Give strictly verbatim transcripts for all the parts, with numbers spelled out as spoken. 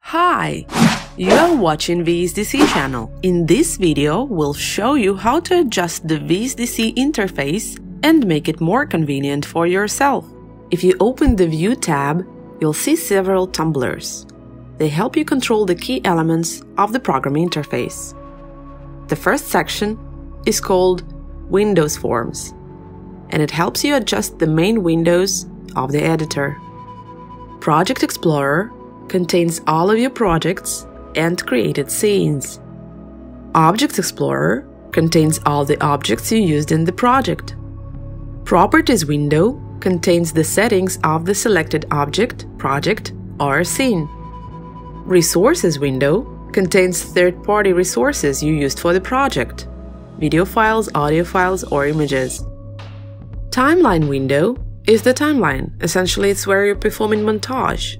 Hi! You are watching V S D C channel. In this video, we'll show you how to adjust the V S D C interface and make it more convenient for yourself. If you open the View tab, you'll see several tumblers. They help you control the key elements of the program interface. The first section is called Windows Forms, and it helps you adjust the main windows of the editor. Project Explorer contains all of your projects and created scenes. Object Explorer contains all the objects you used in the project. Properties window contains the settings of the selected object, project, or scene. Resources window contains third-party resources you used for the project, video files, audio files, or images. Timeline window is the timeline. Essentially, it's where you're performing montage.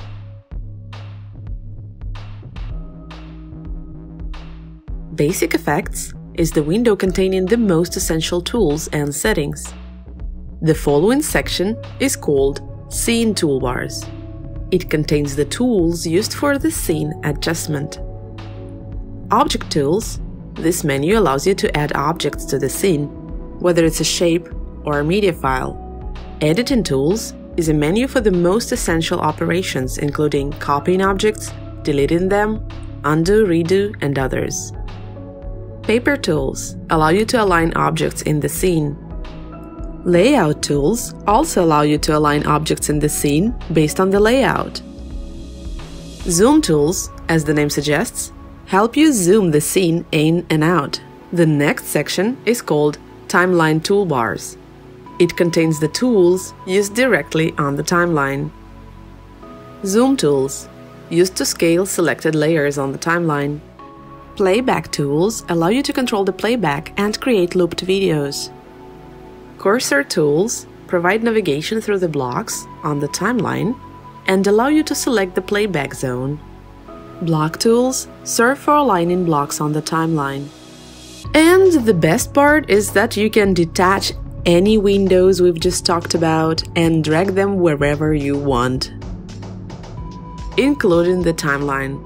Basic Effects is the window containing the most essential tools and settings. The following section is called Scene Toolbars. It contains the tools used for the scene adjustment. Object Tools. This menu allows you to add objects to the scene, whether it's a shape or a media file. Editing Tools is a menu for the most essential operations, including copying objects, deleting them, undo, redo, and others. Paper Tools allow you to align objects in the scene. Layout Tools also allow you to align objects in the scene based on the layout. Zoom Tools, as the name suggests, help you zoom the scene in and out. The next section is called Timeline Toolbars. It contains the tools used directly on the timeline. Zoom Tools, used to scale selected layers on the timeline. Playback Tools allow you to control the playback and create looped videos. Cursor Tools provide navigation through the blocks on the timeline and allow you to select the playback zone. Block Tools serve for aligning blocks on the timeline. And the best part is that you can detach any windows we've just talked about and drag them wherever you want, including the timeline.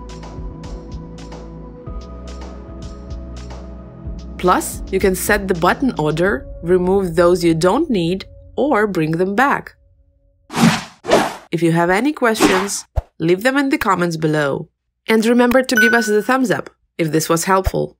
Plus, you can set the button order, remove those you don't need, or bring them back. If you have any questions, leave them in the comments below. And remember to give us the thumbs up if this was helpful.